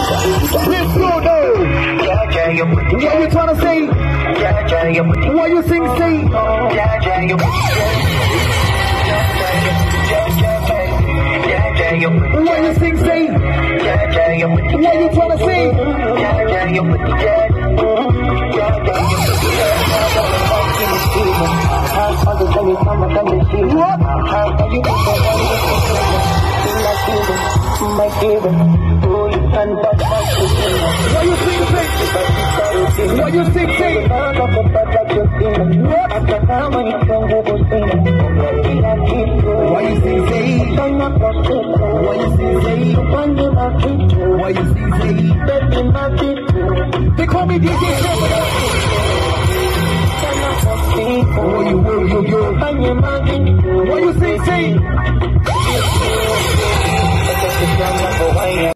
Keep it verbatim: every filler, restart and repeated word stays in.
Let's go now. What you trying to say? What you sing, say? What you sing, say? What you trying to say? What? What you think, say? What you think, say? What? What you think, say? What you think, say? What you think, say? They call me D J. Oh, you will, you will. What you think, say?